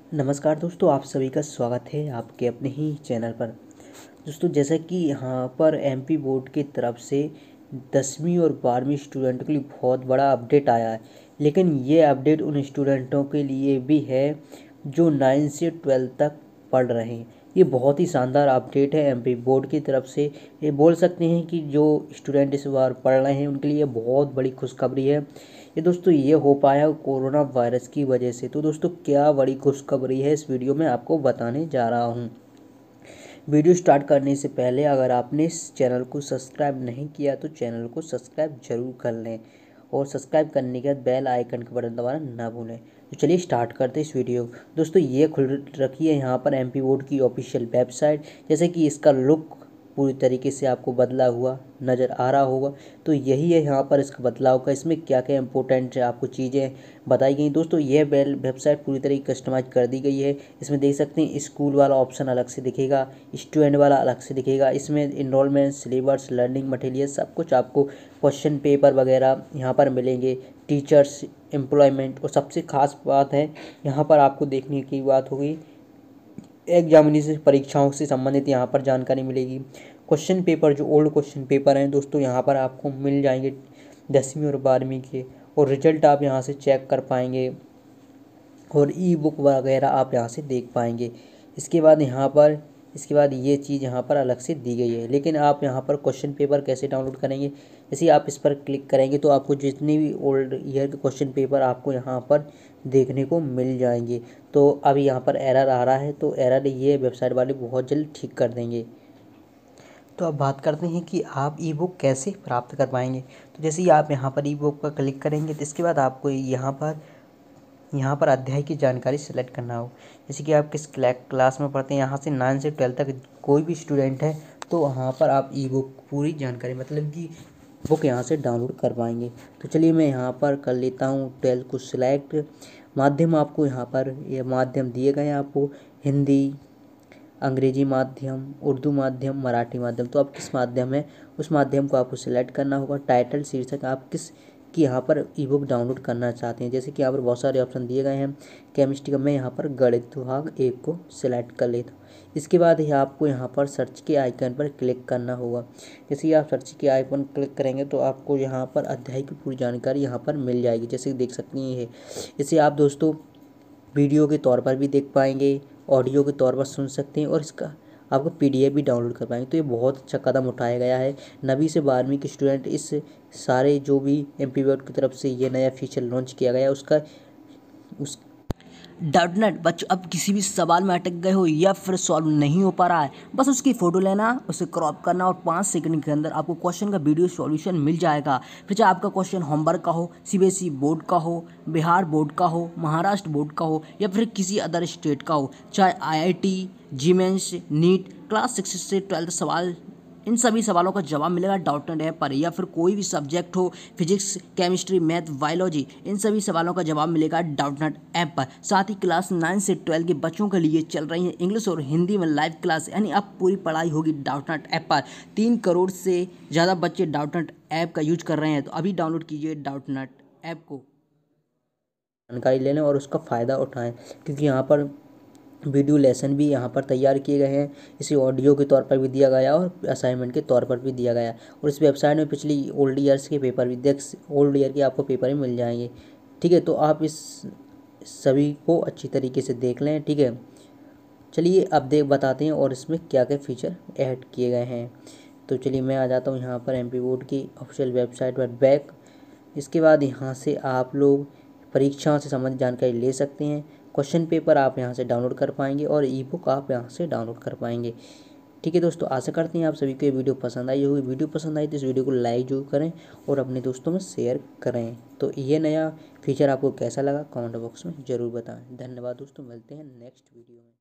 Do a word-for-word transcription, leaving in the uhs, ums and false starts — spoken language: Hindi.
नमस्कार दोस्तों, आप सभी का स्वागत है आपके अपने ही चैनल पर। दोस्तों, जैसा कि यहाँ पर एमपी बोर्ड की तरफ से दसवीं और बारहवीं स्टूडेंट के लिए बहुत बड़ा अपडेट आया है, लेकिन ये अपडेट उन स्टूडेंटों के लिए भी है जो नाइन से ट्वेल्थ तक पढ़ रहे हैं। ये बहुत ही शानदार अपडेट है एमपी बोर्ड की तरफ से। ये बोल सकते हैं कि जो स्टूडेंट इस बार पढ़ रहे हैं उनके लिए बहुत बड़ी खुशखबरी है। ये दोस्तों ये हो पाया कोरोना वायरस की वजह से। तो दोस्तों, क्या बड़ी खुशखबरी है इस वीडियो में आपको बताने जा रहा हूँ। वीडियो स्टार्ट करने से पहले अगर आपने इस चैनल को सब्सक्राइब नहीं किया तो चैनल को सब्सक्राइब जरूर कर लें और सब्सक्राइब करने के बाद बेल आइकन का बटन दबाना ना भूलें। तो चलिए स्टार्ट करते हैं इस वीडियो। दोस्तों, ये खुल रखी है यहाँ पर एमपी बोर्ड की ऑफिशियल वेबसाइट। जैसे कि इसका लुक पूरी तरीके से आपको बदला हुआ नज़र आ रहा होगा। तो यही है यहाँ पर इसका बदलाव का, इसमें क्या क्या इंपॉर्टेंट आपको चीज़ें बताई गई। दोस्तों, यह वेबसाइट पूरी तरीके कस्टमाइज कर दी गई है। इसमें देख सकते हैं स्कूल वाला ऑप्शन अलग से दिखेगा, स्टूडेंट वाला अलग से दिखेगा। इसमें इनरोलमेंट, सिलेबस, लर्निंग मटेरियल सब कुछ आपको, क्वेश्चन पेपर वगैरह यहाँ पर मिलेंगे, टीचर्स, एम्प्लॉयमेंट। और सबसे खास बात है यहाँ पर आपको देखने की बात होगी एग्जामिनेशन परीक्षाओं से संबंधित यहाँ पर जानकारी मिलेगी। क्वेश्चन पेपर, जो ओल्ड क्वेश्चन पेपर हैं दोस्तों, यहाँ पर आपको मिल जाएंगे दसवीं और बारहवीं के, और रिजल्ट आप यहाँ से चेक कर पाएंगे और ई बुक वगैरह आप यहाँ से देख पाएंगे। इसके बाद यहाँ पर इसके बाद ये चीज़ यहाँ पर अलग से दी गई है। लेकिन आप यहाँ पर क्वेश्चन पेपर कैसे डाउनलोड करेंगे, जैसे आप इस पर क्लिक करेंगे तो आपको जितने भी ओल्ड ईयर के क्वेश्चन पेपर आपको यहाँ पर देखने को मिल जाएंगे। तो अभी यहाँ पर एरर आ रहा है, तो एरर ये वेबसाइट वाले बहुत जल्द ठीक कर देंगे। तो अब बात करते हैं कि आप ई बुक कैसे प्राप्त कर पाएंगे। तो जैसे ही आप यहाँ पर ई बुक पर क्लिक करेंगे तो इसके बाद आपको यहाँ पर यहाँ पर अध्याय की जानकारी सेलेक्ट करना हो। जैसे कि आप किस क्लास में पढ़ते हैं, यहाँ से नाइन से ट्वेल्थ तक कोई भी स्टूडेंट है तो वहाँ पर आप ई बुक पूरी जानकारी, मतलब कि बुक यहाँ से डाउनलोड कर पाएंगे। तो चलिए मैं यहाँ पर कर लेता हूँ ट्वेल्थ को सिलेक्ट। माध्यम आपको यहाँ पर ये माध्यम दिए गए हैं आपको, हिंदी, अंग्रेजी माध्यम, उर्दू माध्यम, मराठी माध्यम। तो आप किस माध्यम है उस माध्यम को आपको सिलेक्ट करना होगा। टाइटल, शीर्षक, आप किस कि यहाँ पर ई बुक डाउनलोड करना चाहते हैं। जैसे कि यहाँ पर बहुत सारे ऑप्शन दिए गए हैं। केमिस्ट्री का मैं यहाँ पर गणित विभाग एक को सिलेक्ट कर लेता हूँ। इसके बाद ही आपको यहाँ पर सर्च के आइकन पर क्लिक करना होगा। जैसे ही आप सर्च के आइकन क्लिक करेंगे तो आपको यहाँ पर अध्याय की पूरी जानकारी यहाँ पर मिल जाएगी। जैसे देख सकते हैं ये, इसे आप दोस्तों वीडियो के तौर पर भी देख पाएंगे, ऑडियो के तौर पर सुन सकते हैं और इसका आपको पीडीएफ भी डाउनलोड कर पाएंगे। तो ये बहुत अच्छा कदम उठाया गया है। नवीं से बारहवीं के स्टूडेंट इस सारे जो भी एमपी बोर्ड की तरफ से ये नया फीचर लॉन्च किया गया है उसका उस डाउट नेट बच्चों, अब किसी भी सवाल में अटक गए हो या फिर सॉल्व नहीं हो पा रहा है, बस उसकी फ़ोटो लेना, उसे क्रॉप करना और पाँच सेकंड के अंदर आपको क्वेश्चन का वीडियो सॉल्यूशन मिल जाएगा। फिर चाहे आपका क्वेश्चन होमवर्क का हो, सीबीएसई बोर्ड का हो, बिहार बोर्ड का हो, महाराष्ट्र बोर्ड का हो या फिर किसी अदर स्टेट का हो, चाहे IIT, JEE Mains, NEET, class six से ट्वेल्थ सवाल, इन सभी सवालों का जवाब मिलेगा डाउटनेट ऐप पर। या फिर कोई भी सब्जेक्ट हो, फिजिक्स, केमिस्ट्री, मैथ, बायोलॉजी, इन सभी सवालों का जवाब मिलेगा डाउटनेट ऐप पर। साथ ही क्लास नाइन से ट्वेल्व के बच्चों के लिए चल रही है इंग्लिश और हिंदी में लाइव क्लास, यानी अब पूरी पढ़ाई होगी डाउटनेट ऐप पर। तीन करोड़ से ज़्यादा बच्चे डाउटनेट ऐप का यूज कर रहे हैं, तो अभी डाउनलोड कीजिए डाउटनेट ऐप को, जानकारी ले लें और उसका फ़ायदा उठाएं। क्योंकि यहाँ पर वीडियो लेसन भी यहाँ पर तैयार किए गए हैं, इसे ऑडियो के तौर पर भी दिया गया और असाइनमेंट के तौर पर भी दिया गया। और इस वेबसाइट में पिछली ओल्ड ईयर्स के पेपर भी देख ओल्ड ईयर के आपको पेपर भी मिल जाएंगे। ठीक है, तो आप इस सभी को अच्छी तरीके से देख लें। ठीक है, चलिए अब देख बताते हैं और इसमें क्या क्या फीचर ऐड किए गए हैं। तो चलिए मैं आ जाता हूँ यहाँ पर एमपी बोर्ड की ऑफिशियल वेबसाइट पर बैक। इसके बाद यहाँ से आप लोग परीक्षाओं से संबंधित जानकारी ले सकते हैं। क्वेश्चन पेपर आप यहाँ से डाउनलोड कर पाएंगे और ई बुक आप यहाँ से डाउनलोड कर पाएंगे। ठीक है दोस्तों, आशा करते हैं आप सभी को ये वीडियो पसंद आई होगी। वीडियो पसंद आई तो इस वीडियो को लाइक जरूर करें और अपने दोस्तों में शेयर करें। तो ये नया फीचर आपको कैसा लगा कमेंट बॉक्स में ज़रूर बताएं। धन्यवाद दोस्तों, मिलते हैं नेक्स्ट वीडियो में।